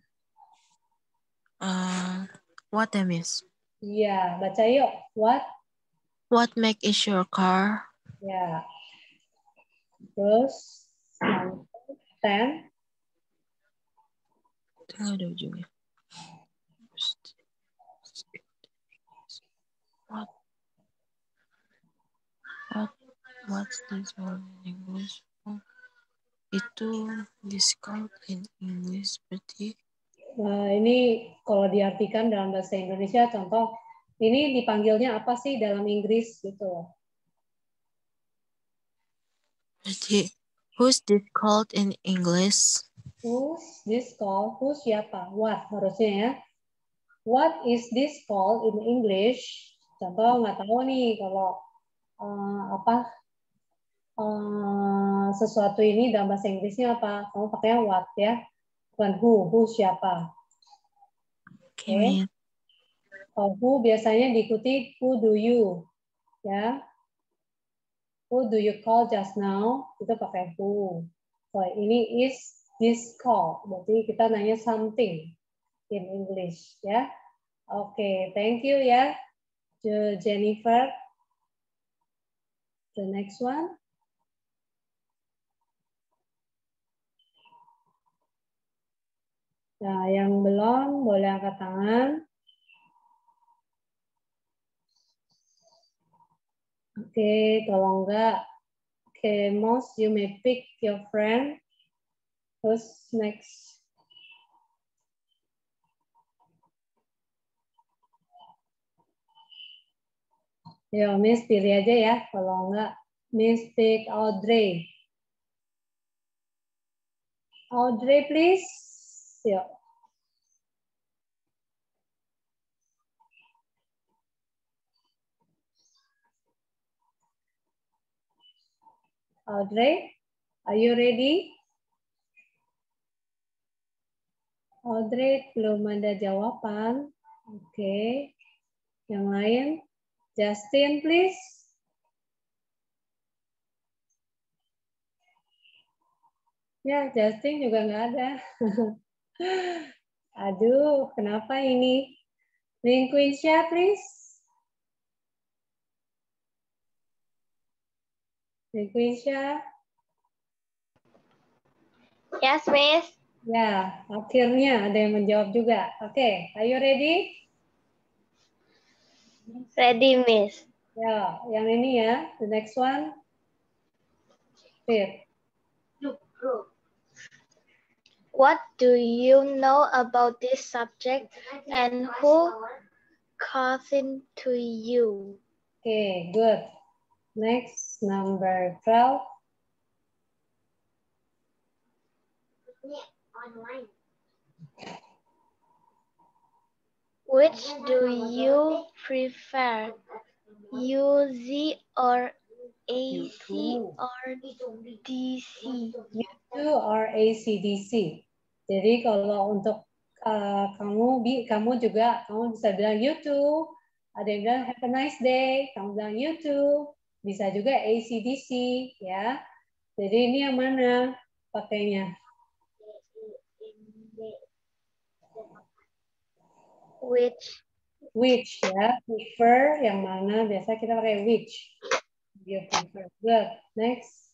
What ya, Miss? Iya, baca yuk. What? What make is your car? Ya. Terus, 10. Tengah ada ujungnya. What's this word in English? Itu discount in English berarti. Ini kalau diartikan dalam bahasa Indonesia, contoh, ini dipanggilnya apa sih dalam Inggris gitu. Berarti, who's this called in English? Who's this called? Who siapa? What harusnya ya. What is this called in English? Contoh nggak tahu nih kalau sesuatu ini dalam bahasa Inggrisnya apa? Kamu pakainya what ya, bukan who siapa. Oke. Kalau who biasanya diikuti who do you, ya. Who do you call just now? Itu pakai who. So ini is this call. Berarti kita nanya something in English, ya. Oke, thank you ya, Jennifer. The next one. Nah, yang belum boleh angkat tangan. Oke, kalau enggak, most you may pick your friend. Terus next. Yo, Miss pilih aja ya. Kalau enggak, Miss pick Audrey. Audrey, please. Yuk. Audrey, are you ready? Audrey belum ada jawaban. Oke. Yang lain? Justin, please. Ya, Justin juga nggak ada. Aduh, kenapa ini? Linquinsha, please. Linquinsha. Yes, Miss. Ya, akhirnya ada yang menjawab juga. Oke, are you ready? Ready, Miss. Ya, yang ini ya. The next one. Fifth. What do you know about this subject and who cousin to you? Okay, good. Next, number 12. Which do you prefer? UZ or AC or DC? U2 or ACDC. Jadi kalau untuk kamu juga kamu bisa bilang U2. Ada yang bilang have a nice day. Kamu bilang U2. Bisa juga ACDC ya. Jadi ini yang mana pakainya? Which ya. Prefer yang mana? Biasa kita pakai which. You prefer. Good. Next.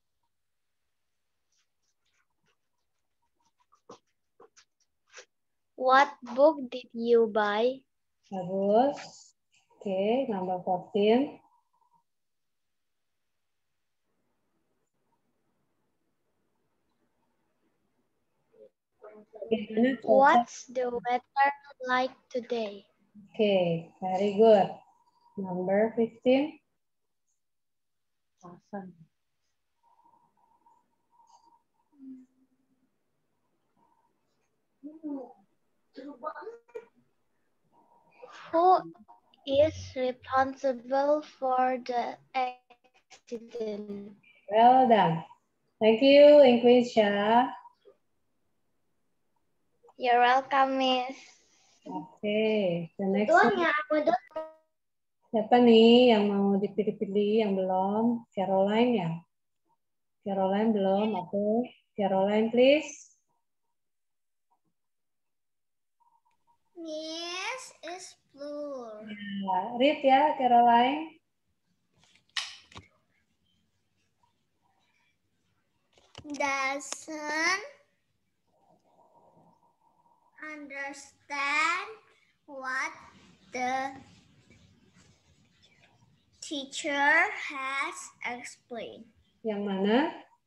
What book did you buy? Bagus. Oke, number 14. What's the weather like today? Okay, very good. Number 15. Awesome. Who is responsible for the accident? Well done. Thank you, Inquisha. You're welcome, Miss. Okay, the next one. Siapa nih yang mau dipilih-pilih yang belum? Caroline ya? Caroline belum, oke. Caroline, please. Miss is blue. Ya, read ya, Caroline. Doesn't understand what the teacher has explained. Yang mana?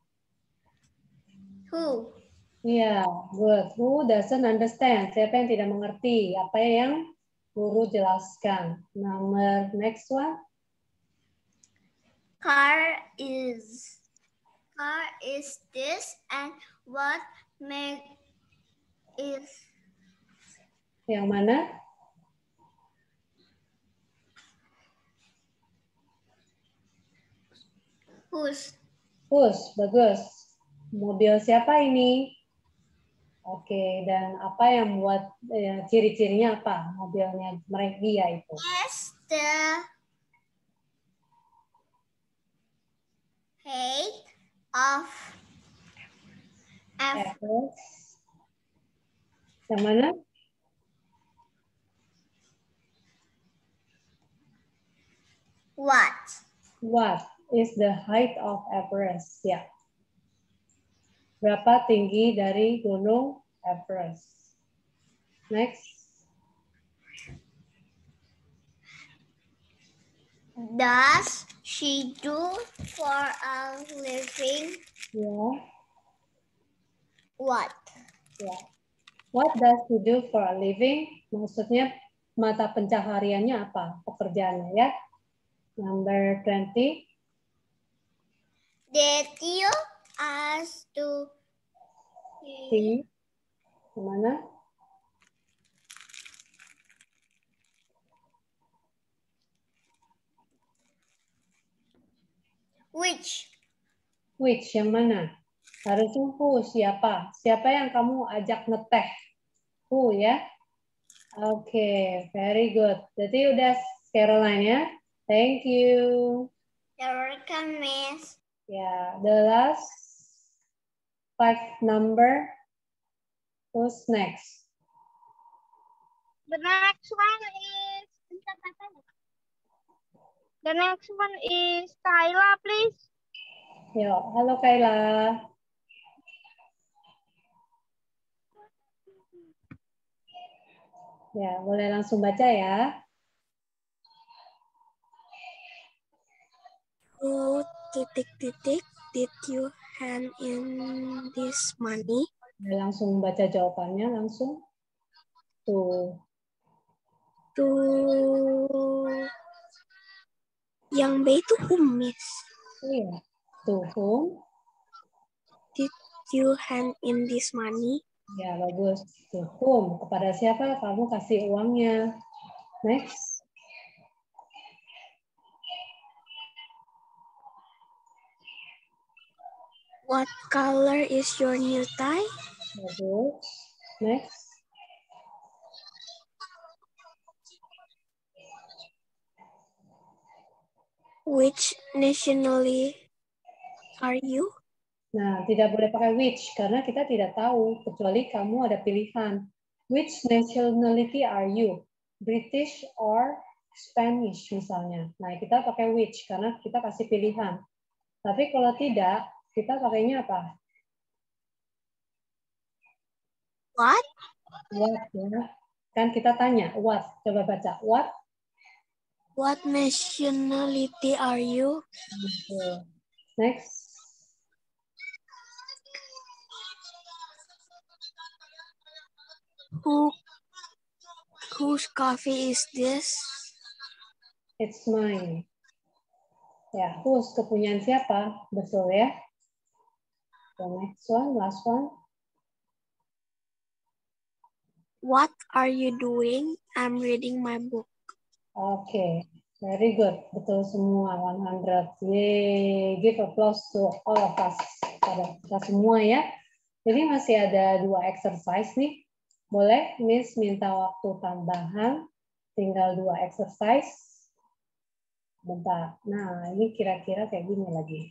Who? Iya, good. Who doesn't understand? Siapa yang tidak mengerti? Apa yang guru jelaskan? Number next one. Car is this and what make is? Yang mana? Whose? Whose, bagus. Mobil siapa ini? Oke, dan apa yang buat ciri-cirinya apa? Mobilnya mereka dia itu. Is the height of Everest. Yang mana? what? What is the height of Everest? Ya. Berapa tinggi dari gunung Everest? Next. Does she do for a living? Ya. What? Ya. What does she do for a living? Maksudnya mata pencahariannya apa? Pekerjaannya ya. Number 20. Did you ask to See. Kemana? which? Which, yang mana? Harusnya who, siapa? Siapa yang kamu ajak ngeteh? Who, ya? Oke, very good. Jadi udah Caroline ya. Thank you. You're welcome, Miss. Ya, the last 5 number. Who's next? The next one is Kayla, please. Yo, halo Kayla. Ya, boleh langsung baca ya. Who titik-titik did you hand in this money? Boleh langsung baca jawabannya langsung. Tuh. To yang B itu whom, Miss? Iya. To whom? Did you hand in this money? Ya, bagus. To whom? Kepada siapa kamu kasih uangnya? Next. What color is your new tie? Bagus. Next. Which nationality are you? Nah, tidak boleh pakai which karena kita tidak tahu kecuali kamu ada pilihan. Which nationality are you? British or Spanish misalnya. Nah, kita pakai which karena kita kasih pilihan. Tapi kalau tidak, kita pakainya apa? What? What ya. Kan kita tanya what. Coba baca what. What nationality are you? Next. Whose coffee is this? It's mine. Ya, whose kepunyaan siapa? Betul ya. The next one, last one. What are you doing? I'm reading my book. Oke, very good. Betul semua, 100. Yeay, give applause to all of us. Pada kita semua ya. Jadi masih ada 2 exercise nih. Boleh Miss minta waktu tambahan, tinggal 2 exercise. Bentar. Nah, ini kira-kira kayak gini lagi.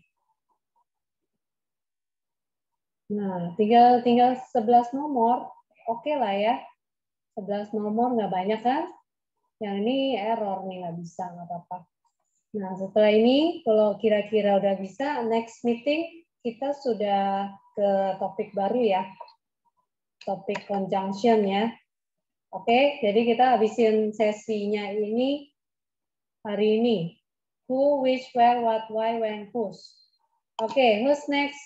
Nah, tinggal 11 nomor. Oke lah ya. 11 nomor nggak banyak kan? Yang ini error nih, nggak bisa, nggak apa-apa. Nah, setelah ini, kalau kira-kira udah bisa, next meeting kita sudah ke topik baru ya. Topik conjunction ya. Oke, jadi kita habisin sesinya ini hari ini. Who, which, where, what, why, when, whose. Oke, who's next?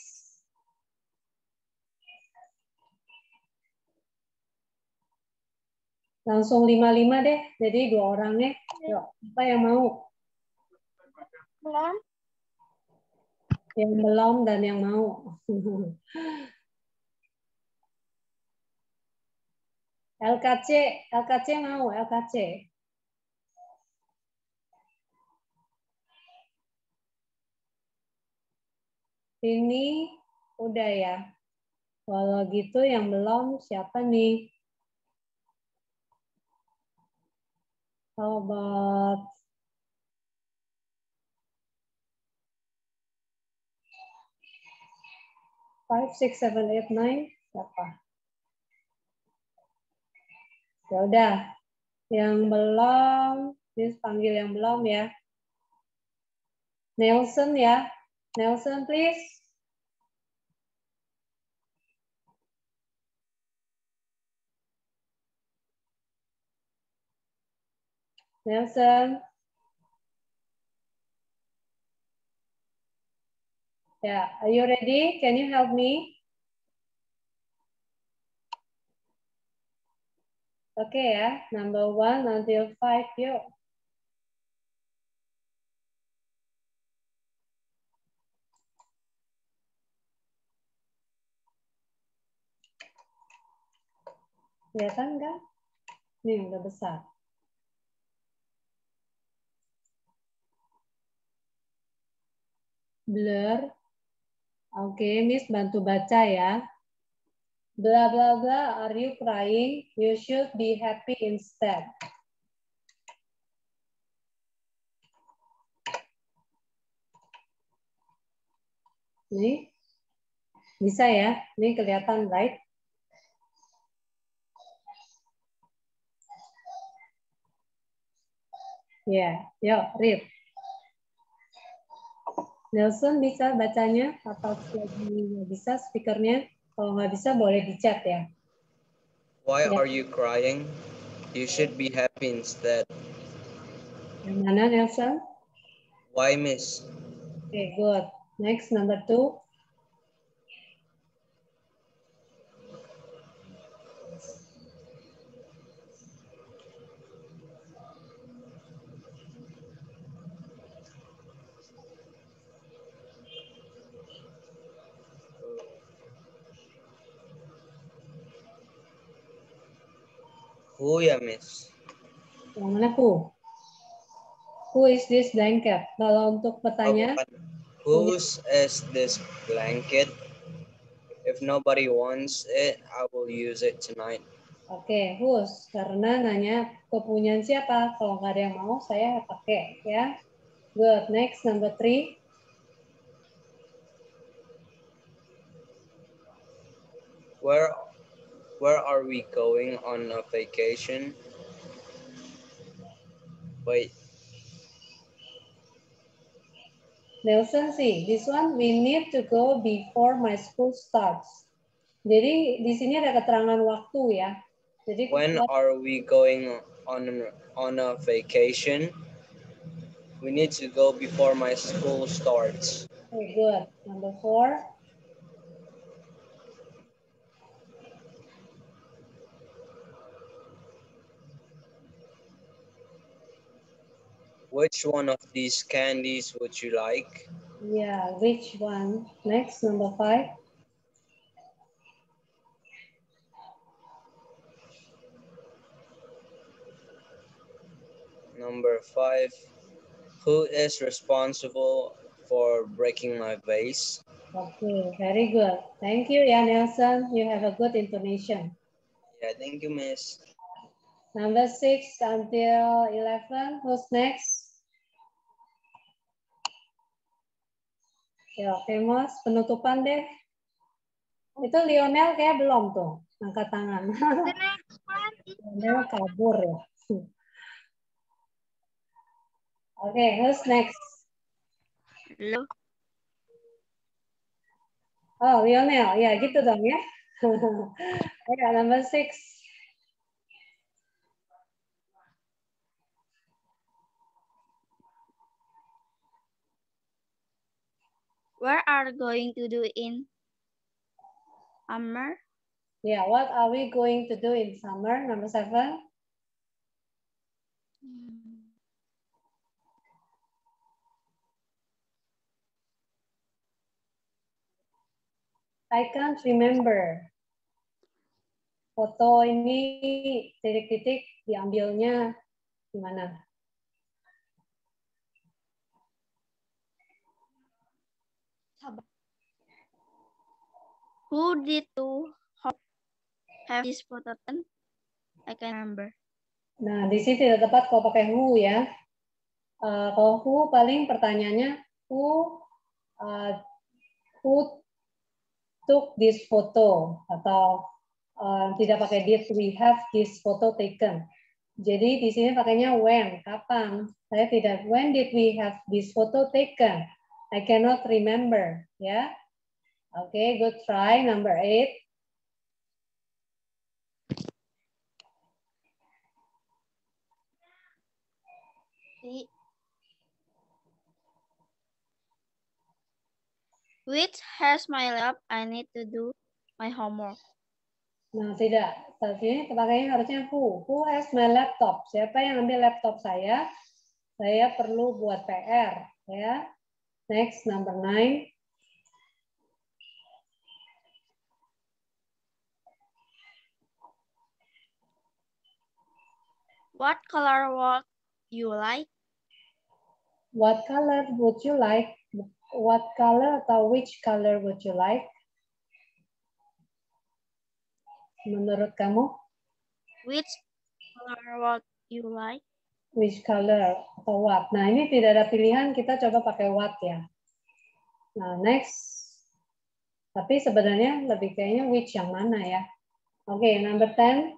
Langsung 5-5 deh, jadi 2 orang nih. Yuk, apa yang mau? Belum. Yang belum dan yang mau. LKC mau, LKC. Ini udah ya. Kalau gitu yang belum siapa nih? How about five, six, seven, eight, nine? Siapa? Ya udah. Yang belum, please panggil yang belum ya. Nelson ya. Nelson please. Nelson. Yeah, are you ready? Can you help me? Oke ya, number 1 until 5, yuk. Kelihatan kan? Nih, udah besar. Blur. Oke, Miss bantu baca ya. Blah blah blah, are you crying? You should be happy instead. Ini bisa ya? Ini kelihatan, right? Ya, yuk, read. Nelson bisa bacanya atau lagi nggak bisa speakernya? Kalau nggak bisa boleh di chat ya. Why are you crying? You should be happy instead. Yang mana, Nelson? Why, Miss? Okay, good. Next, number 2. Who ya, Miss? Yang mana who? Who is this blanket? Kalau untuk pertanyaan, Whose is this blanket? If nobody wants it, I will use it tonight. Oke, whose. Karena nanya kepunyaan siapa. Kalau nggak ada yang mau, saya pakai ya. Good. Next, number 3. Where are we going on a vacation? Wait. Nelson sih, this one we need to go before my school starts. Jadi di sini ada keterangan waktu ya. Jadi when are we going on a vacation? We need to go before my school starts. Okay, good. Number 4. Which one of these candies would you like? Yeah, which one? Next, number 5. Number 5. Who is responsible for breaking my vase? Okay, very good. Thank you, ya Nelson. You have a good intonation. Yeah, thank you, Miss. Number 6 until 11. Who's next? Ya, oke, Mas. Penutupan deh. Itu Lionel kayak belum tuh. Angkat tangan. Lionel kabur ya. Oke, who's next? Hello. Oh, Lionel. Ya, gitu dong ya. Ayo, number 6. Where are you going to do in summer? Yeah, what are we going to do in summer? Number 7. I can't remember. Foto ini titik-titik diambilnya gimana? Who did to have this photo taken? I can't remember. Nah, di sini tidak tepat kalau pakai who ya. Kalau who paling pertanyaannya who took this photo atau tidak pakai did we have this photo taken. Jadi di sini pakainya when, kapan. Saya tidak when did we have this photo taken. I cannot remember ya. Okay, good try. Number 8. Which has my lab? I need to do my homework. Nah, tidak. Saat ini pakainya harusnya who. Who has my laptop? Siapa yang ambil laptop saya? Saya perlu buat PR. Ya. Next, number 9. What color would you like? What color would you like? what color atau which color would you like? Menurut kamu? Which color would you like? Which color atau what? Nah, ini tidak ada pilihan, kita coba pakai what ya. Nah, next. Tapi sebenarnya lebih kayaknya which yang mana ya. Oke, number 10.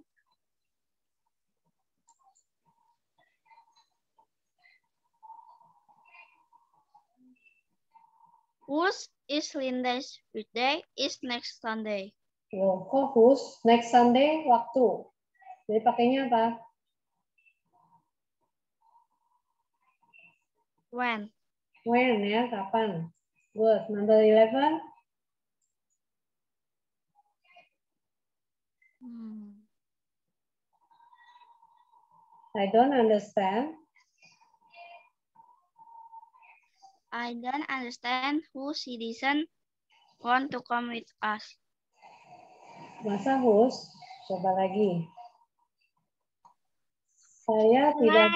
Whose is Linda's birthday is next Sunday? Loh, kok whose? Next Sunday waktu. Jadi pakainya apa? When? When ya, kapan? Good. Number 11. I don't understand. I don't understand who citizen want to come with us. Masa whose? Coba lagi. Saya tidak.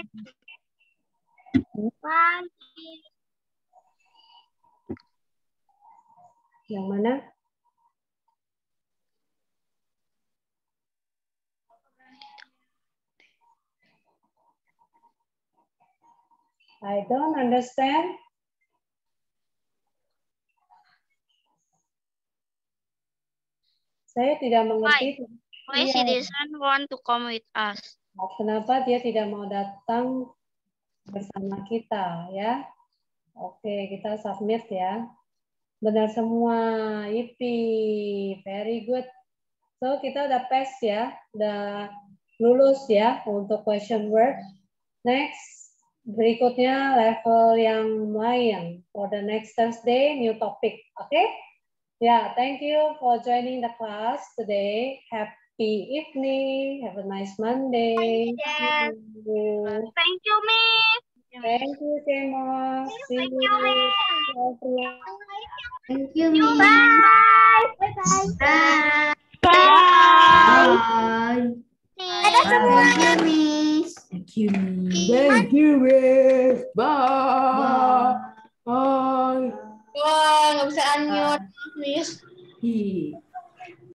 Yang mana? I don't understand. Saya tidak mengerti. Why citizen want to come with us? Kenapa dia tidak mau datang bersama kita ya? Oke, kita submit ya. Benar semua, Yipi, very good. So kita udah pass ya, udah lulus ya untuk question word. Next. Berikutnya level yang lain. For the next Thursday, new topic. Okay? Yeah, thank you for joining the class today. Happy evening. Have a nice Monday. Yes. Thank you, Miss. Thank you, Kemo. See you. Thank you, Miss. Bye. Bye. Bye. Bye. Dadah semua. Thank you, Miss. Thank you, Miss. Thank you, Miss. Bye. Bye. Wah, nggak bisa unmute, Miss. Hi.